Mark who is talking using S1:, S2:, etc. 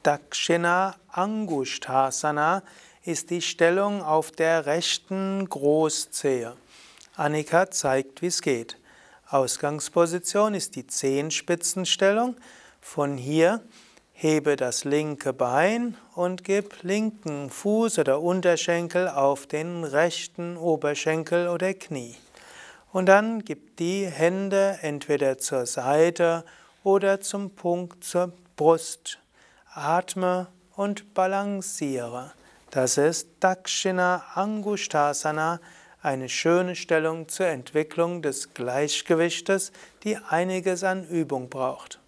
S1: Dakshina Angushthasana ist die Stellung auf der rechten Großzehe. Annika zeigt, wie es geht. Ausgangsposition ist die Zehenspitzenstellung. Von hier hebe das linke Bein und gib linken Fuß oder Unterschenkel auf den rechten Oberschenkel oder Knie. Und dann gib die Hände entweder zur Seite oder zum Punkt zur Brust. Atme und balanciere. Das ist Dakshina Angushthasana, eine schöne Stellung zur Entwicklung des Gleichgewichtes, die einiges an Übung braucht.